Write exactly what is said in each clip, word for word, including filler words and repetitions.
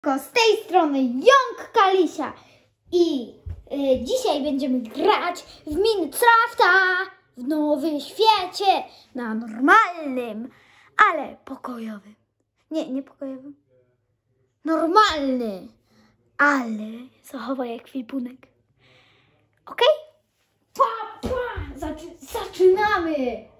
Z tej strony Jąk Kalisia i y, dzisiaj będziemy grać w Minecrafta w nowym świecie, na normalnym, ale pokojowym. Nie, nie pokojowym. Normalny, ale zachowaj ekwipunek. Ok? Pa, pa! Zaczy zaczynamy!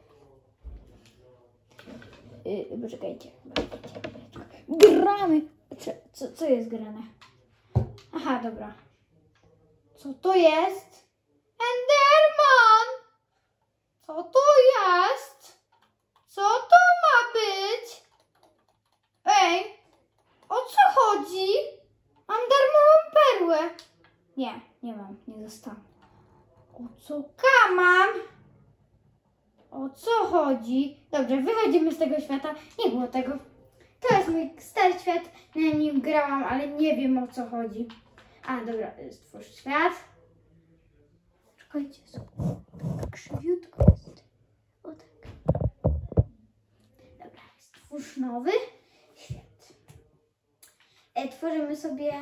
Yy, poczekajcie, poczekajcie. Gramy! Co, co jest grane? Aha, dobra. Co to jest? Enderman! Co to jest? Co to ma być? Ej, o co chodzi? Mam darmową perłę. Nie, nie mam, nie dostałam. O co mam? O co chodzi? Dobrze, wychodzimy z tego świata. Nie było tego. To jest mój stary świat, na nim grałam, ale nie wiem, o co chodzi. A, dobra, stwórz świat. Czekajcie, tak krzywiutko jest. O tak. Dobra, stwórz nowy świat. E, tworzymy sobie...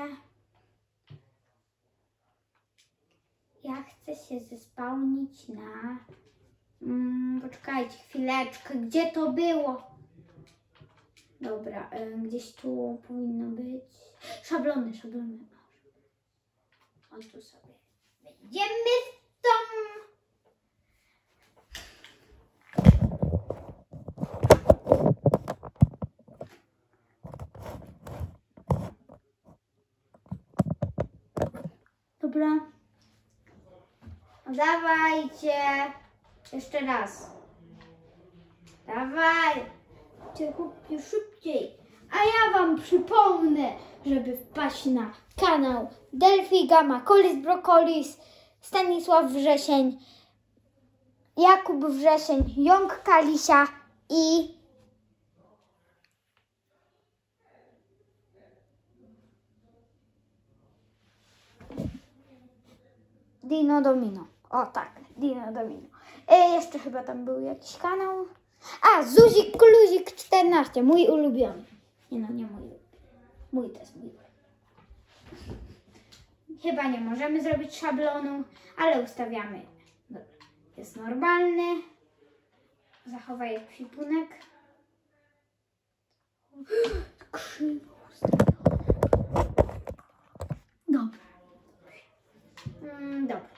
Ja chcę się zespałnić na... Hmm, poczekajcie chwileczkę, gdzie to było? Dobra, y, gdzieś tu powinno być szablony, szablony. O, tu sobie wejdziemy w dom. Dobra. No dawajcie. Jeszcze raz. Dawaj. Kupcie szybciej. A ja wam przypomnę, żeby wpaść na kanał Delphi Gamma, Kolis Brokolis, Stanisław Wrzesień, Jakub Wrzesień, Jąk Kalisia i Dino Domino. O tak, Dino Domino. E, jeszcze chyba tam był jakiś kanał. A, Zuzik Kluzik czternaście, mój ulubiony. Nie no, nie mój ulubiony. Mój to jest mój ulubiony. Chyba nie możemy zrobić szablonu, ale ustawiamy. Dobra. Jest normalny. Zachowaj ekwipunek. Krzywo ustawione. Dobra. Mm, dobra.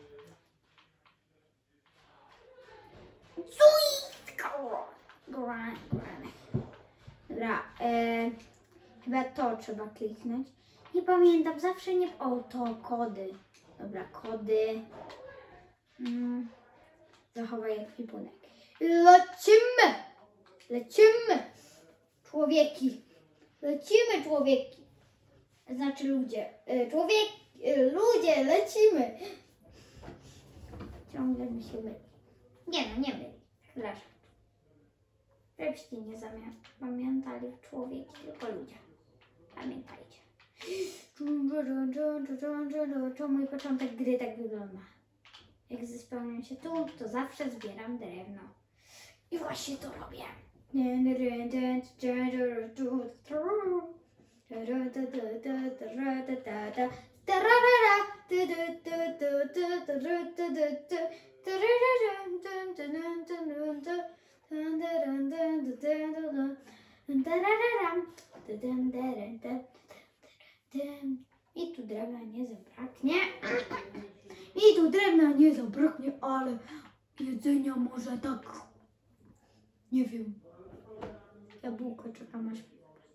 Dobra, e, chyba to trzeba kliknąć. Nie pamiętam, zawsze nie... O, to kody. Dobra, kody. Mm, zachowaj ekwipunek. Lecimy! Lecimy! Człowieki. Lecimy, człowieki. Znaczy ludzie. E, człowiek... E, ludzie, lecimy! Ciągle mi się myli. Nie no, nie myli. Przepraszam. Żebyście nie zapamiętali człowieki, tylko ludzie. Pamiętajcie. To mój początek gry tak wygląda. Jak zespełniam się tu, to zawsze zbieram drewno. I właśnie to robię. I tu drewna nie zabraknie. I tu drewna nie zabraknie, ale jedzenia może tak. Nie wiem. Jabłko czekam aż.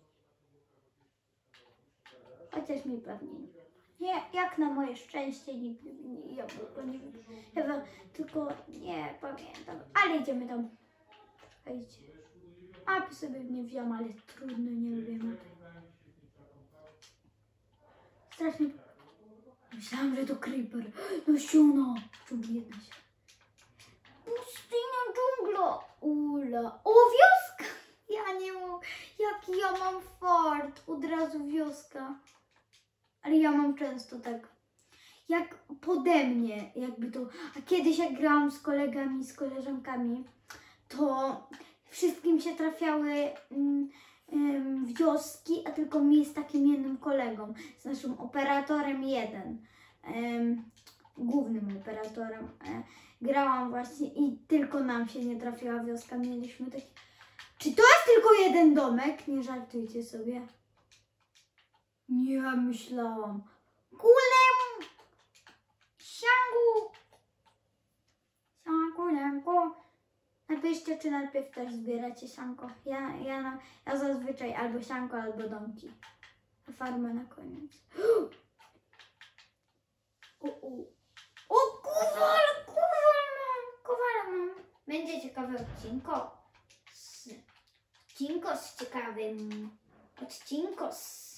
Chociaż mi pewnie nie. Nie, jak na moje szczęście nigdy nie jabłko nie wiem. Chyba tylko nie pamiętam. Ale idziemy tam. Czekajcie. Mapy sobie nie wziąłem, ale trudno, nie lubię mapy. Strasznie. Myślałam, że to creeper. No siuno. Dżungli jedna się. Pustynia dżungla. Ula. O, wioska. Ja nie mam. Jaki ja mam fart. Od razu wioska. Ale ja mam często tak. Jak pode mnie. Jakby to. A kiedyś jak grałam z kolegami, z koleżankami, to wszystkim się trafiały mm, ym, wioski, a tylko mi z takim jednym kolegą, z naszym operatorem jeden, ym, głównym operatorem. E, grałam właśnie i tylko nam się nie trafiła wioska. Mieliśmy taki... Czy to jest tylko jeden domek? Nie żartujcie sobie. Nie myślałam. Kulem! Siangu! Siangu, siangu. Napiszcie, czy najpierw też zbieracie sianko. Ja, ja, na, ja zazwyczaj albo sianko, albo domki. A farmę na koniec. U, u. O, kowal, kowal mam, kowal mam. Będzie ciekawy odcinko. Z, odcinko z ciekawym. Odcinko z...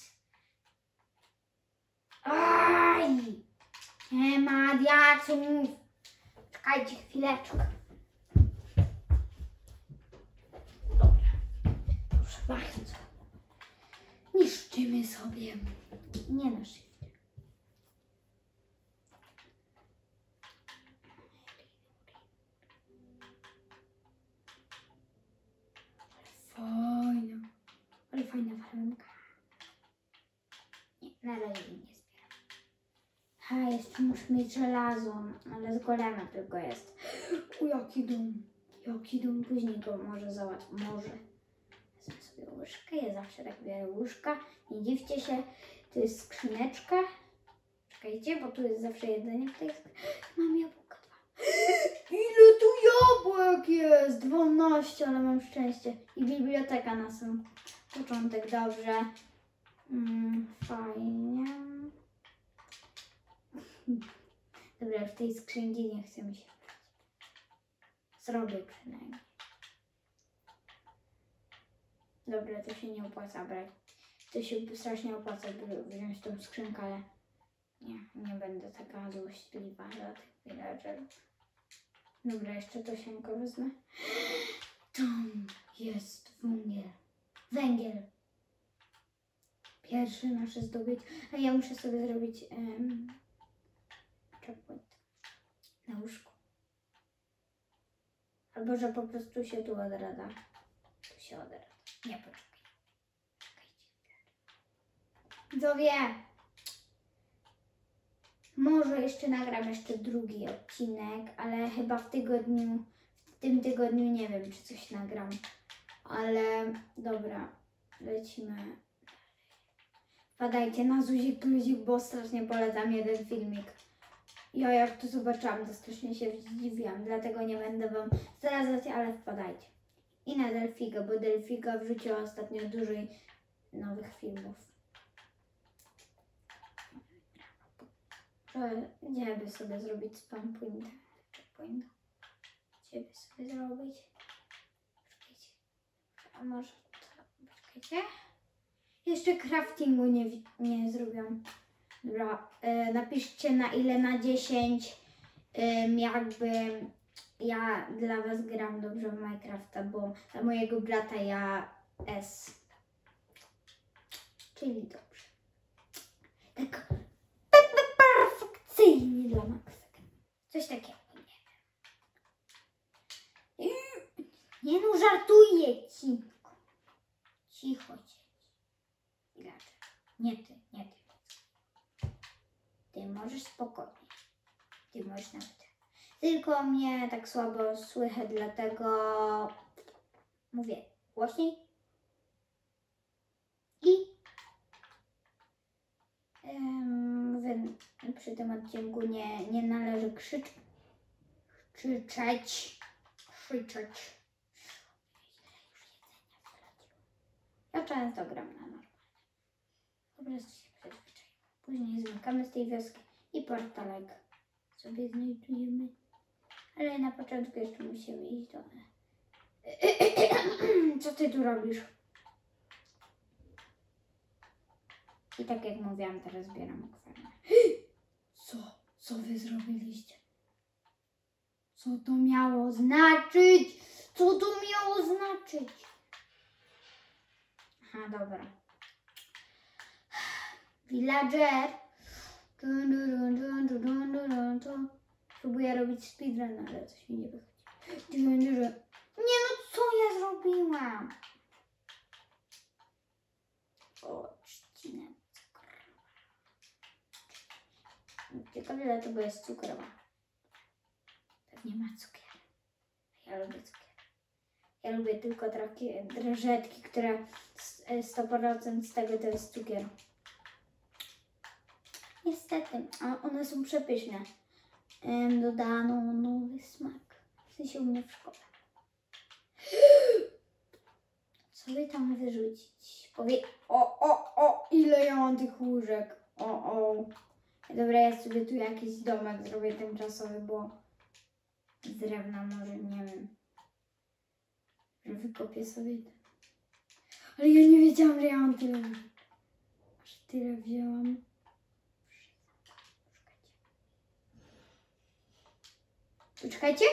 Aj! Nie ma diaców. Czekajcie chwileczkę. Dobra. Proszę bardzo. Niszczymy sobie. Nie na szyję. Fajna. Ale fajna farmka. Nie, na razie nie zbieram. A, jeszcze muszę mieć żelazo, ale z golema tylko jest. U, jaki dom. Jaki dom, później go może załatwię. Może. Wezmę sobie łyżkę, ja zawsze tak biorę łyżka. Nie dziwcie się, to jest skrzyneczka. Czekajcie, bo tu jest zawsze jedzenie w tej skrzynce. Mam jabłka dwa. Ile tu jabłek jest? dwanaście, ale mam szczęście. I biblioteka na sam początek, dobrze. Mm, fajnie. Dobra, w tej skrzynce nie chcę mi się brać. Zrobię przynajmniej. Dobra, to się nie opłaca brać. To się strasznie opłaca wziąć tą skrzynkę, ale nie, nie będę taka złośliwa dla tych villagerów. Dobra, jeszcze to sianko wezmę. Tam jest węgiel. Węgiel. Pierwszy nasz zdobyć. A ja muszę sobie zrobić um, checkpoint na łóżku. Albo że po prostu się tu odrada. Tu się odrada. Nie, poczekaj. Czekajcie. Widzowie. Może jeszcze nagram jeszcze drugi odcinek, ale chyba w tygodniu, w tym tygodniu nie wiem, czy coś nagram. Ale dobra, lecimy. Wpadajcie na Zuzik Kluzik, bo strasznie polecam jeden filmik. Ja jak to zobaczyłam, to strasznie się zdziwiłam, dlatego nie będę wam zdradzać, ale wpadajcie. I na Delfiga, bo Delfiga wrzuciła ostatnio dużo nowych filmów. Gdzie by sobie zrobić spam point? Checkpoint. Gdzie by sobie zrobić? Czekajcie. A może to... Poczekajcie. Jeszcze craftingu nie, nie zrobiłam. Dobra, e, napiszcie na ile na dziesięć e, jakby ja dla was gram dobrze w Minecrafta, bo dla mojego brata ja S. Czyli dobrze. Tak perfekcyjnie dla Maxa. Coś takiego, nie wiem. Nie no, żartuję ci. Cicho cię. Nie ty, nie ty. Ty możesz spokojnie. Ty możesz nawet. Tylko mnie tak słabo słychać, dlatego mówię głośniej. I um, przy tym odcinku nie, nie należy krzycz, krzyczeć. Krzyczeć. Ja często gram na normalne. Po prostu się przyzwyczaiłam. Później zmykamy z tej wioski i portalek sobie znajdujemy. Ale na początku jeszcze musimy iść do... Co ty tu robisz? I tak jak mówiłam, teraz zbieram akwarium. Co? Co wy zrobiliście? Co to miało znaczyć? Co to miało znaczyć? Aha, dobra. Villager. Próbuję robić speedrun, ale coś mi nie wychodzi. Nie no, co ja zrobiłam? O, trzcinę. Ciekawe, dlaczego jest cukrowa. Pewnie ma cukier. Ja lubię cukier. Ja lubię tylko takie drażetki, które sto procent z tego to jest cukier. Niestety, a one są przepyszne. Em, dodano nowy smak. W sensie u mnie w szkole. Co by tam wyrzucić? Powie... O, o, o, ile ja mam tych łóżek. O, o. Dobra, ja sobie tu jakiś domek zrobię tymczasowy, bo z drewna może, nie wiem, że wykopię sobie ten. Ale ja nie wiedziałam, że ja mam tyle. Aż tyle wzięłam. Poczekajcie.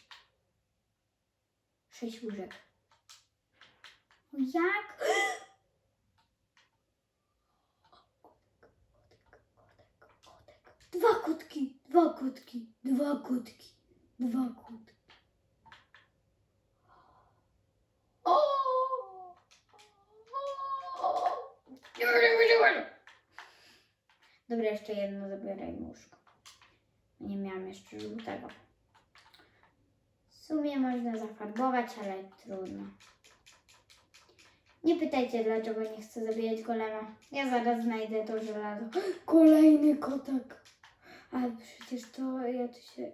Sześć łóżek. O, jak? Dwa kotki, dwa kotki, dwa kotki, dwa kotki. O! Dobra, jeszcze jedno zabieraj łóżko. Nie miałam jeszcze żółtego. W sumie można zafarbować, ale trudno. Nie pytajcie, dlaczego nie chcę zabijać golema. Ja zaraz znajdę to żelazo. Kolejny kotek. Ale przecież to ja tu się...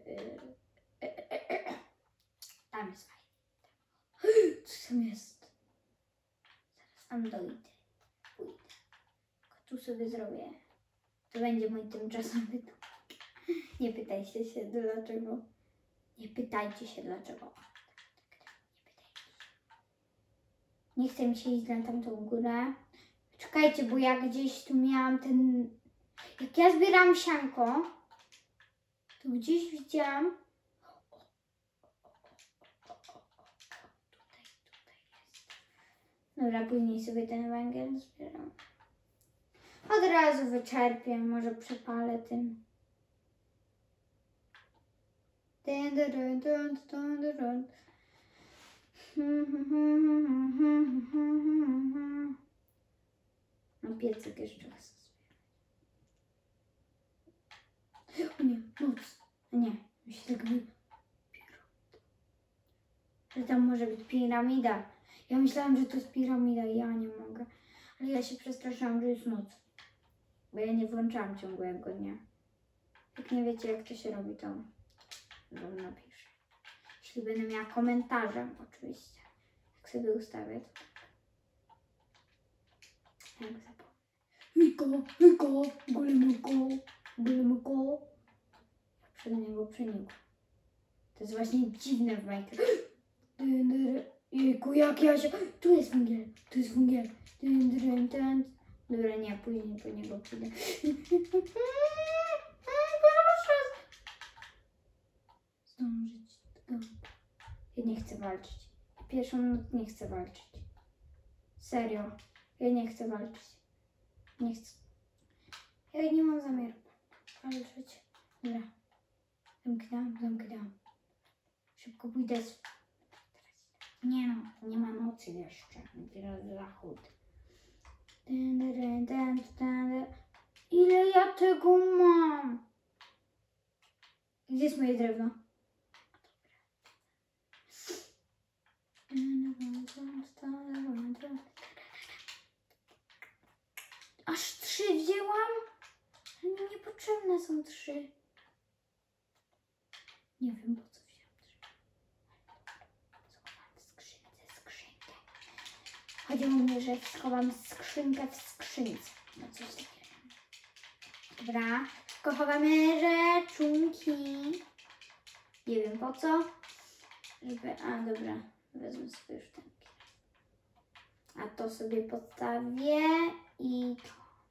Tam jest fajnie. Co tam jest? Zaraz tam dojdę. Pójdę. Tu sobie zrobię. To będzie mój tymczasowy dom. Nie pytajcie się dlaczego. Nie pytajcie się dlaczego. Nie chcę mi się iść na tamtą górę. Czekajcie, bo ja gdzieś tu miałam ten... Jak ja zbieram sianko, to gdzieś widziałam... Tutaj, tutaj jest. Dobra, później sobie ten węgiel zbieram. Od razu wyczerpię, może przepalę tym. No piecyk jeszcze chcę zbierać. O nie, noc. Nie, myślę, że że tam może być piramida. Ja myślałam, że to jest piramida i ja nie mogę. Ale ja się przestraszyłam, że jest noc. Bo ja nie włączałam ciągłego dnia. Jak nie wiecie, jak to się robi, to wam napiszę. Jeśli będę miała komentarze, oczywiście. Jak sobie ustawię, to tak. Jak zapomnę. Miko, Miko, golemko, golemko. Przed niego przenikł. To jest właśnie dziwne w Minecraft. Jejku, jak ja się... Tu jest węgiel, tu jest węgiel. Dobra, nie, później po niego pójdę. Proszę. Zdążyć. Ja nie chcę walczyć. Pierwszą noc nie chcę walczyć. Serio. Ja nie chcę walczyć. Nie chcę. Ja nie mam zamiaru walczyć. Dobra. Zamknęłam, zamknęłam. Szybko pójdę. Z... Nie no, nie ma nocy jeszcze. Teraz zachód. Ile ja tego mam? Gdzie jest moje drewno? Aż trzy wzięłam? Ale mi niepotrzebne są trzy. Nie wiem, po co wziąłem trzy. Schowam w skrzynce skrzynkę. Chodziło mi, że schowam skrzynkę w skrzynce. No coś takiego. Dobra. Tylko chowamy rzeczunki. Nie wiem po co. Żeby... A, dobra. Wezmę sobie już ten. A to sobie podstawię i to.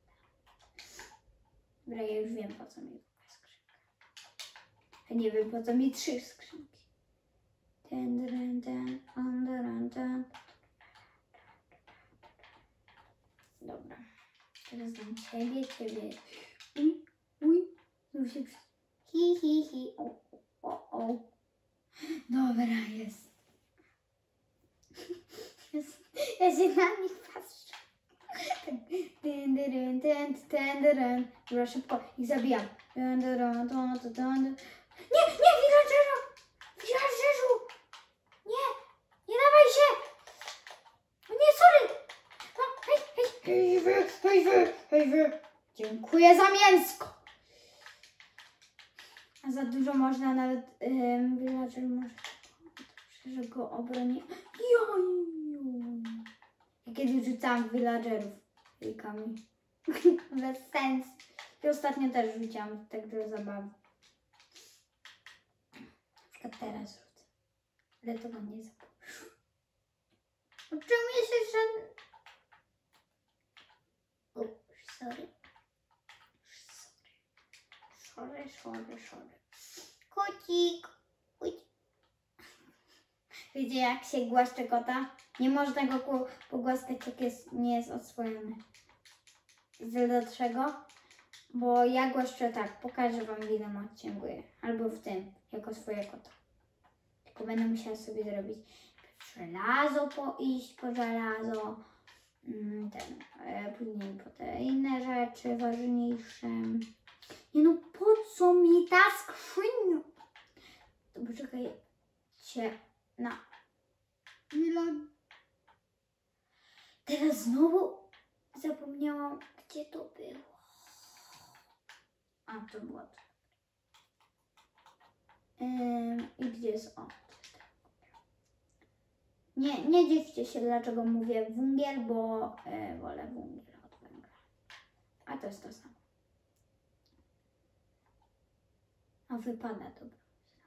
Dobra, ja już wiem, po co mi druga skrzynka. A nie wiem, po co mi trzy skrzynki. Ten, ten, ten, ten, ten. Dobra. Teraz dam ciebie, ciebie. Uj, uj. Już się przy... Hi, hi, hi. O, o, o. Dobra, jest. jest. Ja się na nich patrzę. Ten, ten, ten, ten, ten. Dobra, szybko ich zabijam. Ten, ten, ten, ten, ten. Nie, nie, villagerzu! Villagerzu! Nie, nie dawaj się! O nie, sorry! No, hej, hej, hej wy, hej wy, hej wy. Dziękuję za mięsko! A za dużo można nawet, um, villager może, że go obroni. Joju! Ja kiedyś rzucałam villagerów wilkami. Bez sensu. I ostatnio też rzuciłam, tak do zabawy. Na przykład teraz rzucę. Ale to wam nie zapomnę. Uczymy się, że... O, sorry. Sorry, sorry, sorry. Kocik. Kocik. Wiecie, jak się głaszcze kota? Nie można go pogłaskać, jak jest, nie jest oswojony. Wiecie dlaczego? Bo ja głaszczę tak, pokażę wam w innym odcinku, albo w tym, jako swoje kota. Tylko będę musiała sobie zrobić żelazo, po iść po żelazo, ten, później po te inne rzeczy ważniejsze. Nie no, po co mi ta skrzynia? To poczekajcie na chwilę. Teraz znowu zapomniałam, gdzie to było. A, to było to. Ym, I gdzie jest on? Nie, nie dziwcie się, dlaczego mówię węgiel, bo y, wolę węgiel od węgla. A to jest to samo. A wypada dobra.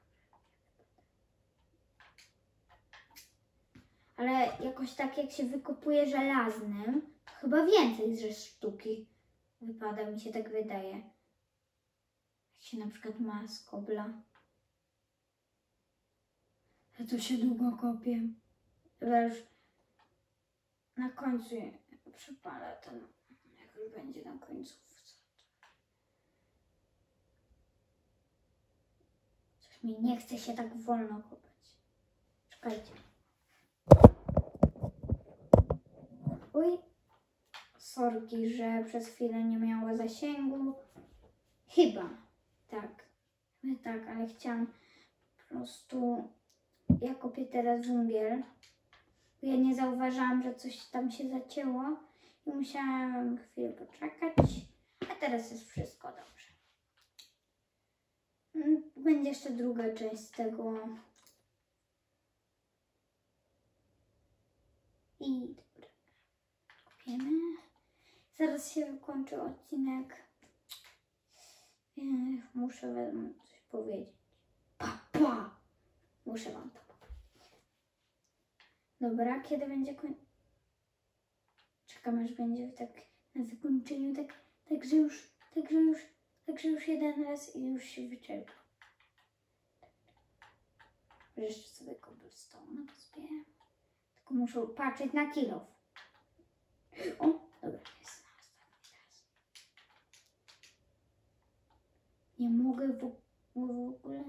Ale jakoś tak jak się wykopuje żelaznym, to chyba więcej ze sztuki wypada, mi się tak wydaje. Jak się na przykład ma z kobla. Ja to się długo kopię. Chyba już na końcu przepalę ten, jak już będzie na końcówce. Coś mi nie chce się tak wolno kopać. Czekajcie. Uj, sorki, że przez chwilę nie miała zasięgu. Chyba, tak. Chyba tak, ale chciałam po prostu... Ja kopię teraz węgiel. Ja nie zauważyłam, że coś tam się zacięło i musiałam chwilę poczekać. A teraz jest wszystko dobrze. Będzie jeszcze druga część z tego. I dobra. Kopiemy. Zaraz się wykończy odcinek. Muszę wam coś powiedzieć. Pa, pa! Muszę wam to powiedzieć. Dobra, kiedy będzie koń... Czekam, aż będzie tak na wykończeniu, tak, tak, że już, tak, że już, tak, że już jeden raz i już się wyczerpa. Jeszcze sobie cobblestone pozbieram. Tylko muszę patrzeć na kilof. O, dobra, jest na ostatni raz. Nie mogę w, w ogóle...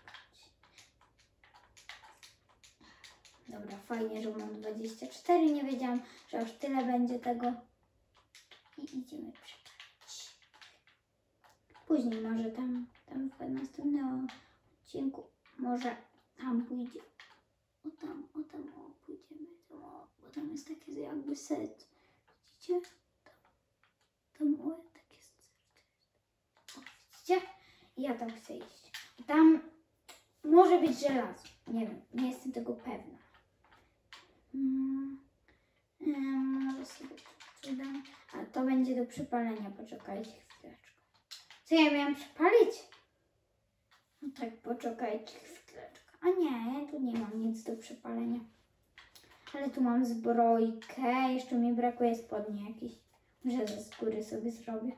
Dobra, fajnie, że mam dwadzieścia cztery. Nie wiedziałam, że aż tyle będzie tego. I idziemy przepalić. Później może tam, tam w następnym odcinku, może tam pójdzie. O tam, o tam, o, pójdziemy. Tam, o, bo tam jest takie jakby set. Widzicie? Tam, tam o, takie serce. O, widzicie? I ja tam chcę iść. Tam może być żelazo. Nie wiem, nie jestem tego pewna. Hmm. Hmm, może sobie to dam. A to będzie do przypalenia. Poczekajcie chwileczkę. Co ja miałam przypalić? No tak, poczekajcie chwileczkę. A nie, tu nie mam nic do przypalenia. Ale tu mam zbrojkę. Jeszcze mi brakuje spodni jakiś. Może ze skóry sobie zrobię.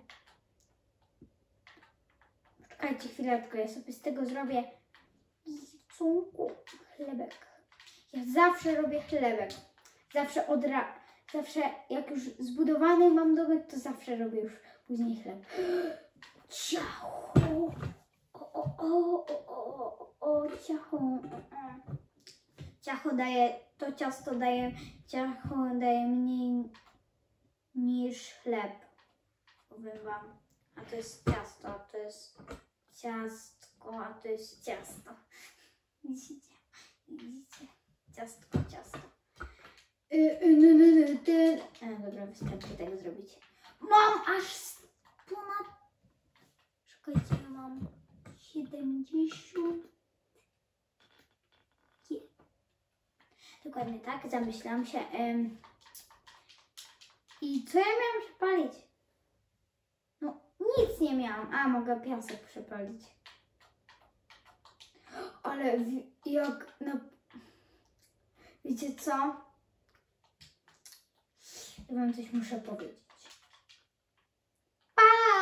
Poczekajcie chwileczkę. Ja sobie z tego zrobię cunku chlebek. Ja zawsze robię chlebek. Zawsze od ra... Zawsze jak już zbudowany mam domek, to zawsze robię już później chleb. Ciacho! O, o, o, o, o, o, ciacho. Ciacho daje, to ciasto daje, ciacho daje mniej niż chleb. Powiem wam. A to jest ciasto, a to jest ciastko, a to jest ciasto. Widzicie? Widzicie? Ciastko, ciasto. Yy, no, no, no, ty. E, dobra, wystarczy tego zrobić. Mam aż ponad... Czekajcie, ja mam siedemdziesiąt... Dokładnie tak, zamyślałam się. Ym... I co ja miałam przepalić? No, nic nie miałam. A, mogę piasek przepalić. Ale w, jak... No... Wiecie co? Ja wam coś muszę powiedzieć. Pa!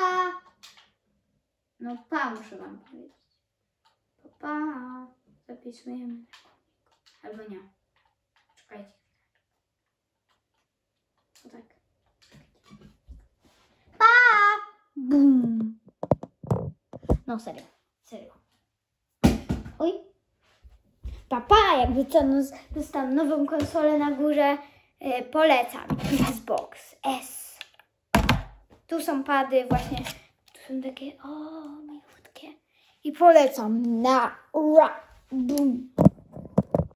No pa, muszę wam powiedzieć. Pa, pa. Zapisujemy. Albo nie. Czekajcie. O tak. Pa! Bum. No serio. Serio. Oj. Papa, jakby co, no, dostałam nową konsolę na górze. Yy, polecam. Xbox S. Tu są pady właśnie. Tu są takie, o, milutkie. I polecam na ra. Bum.